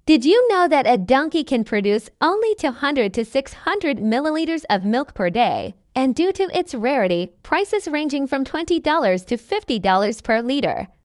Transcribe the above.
Did you know that a donkey can produce only 200 to 600 milliliters of milk per day? And due to its rarity, prices ranging from $20 to $50 per liter.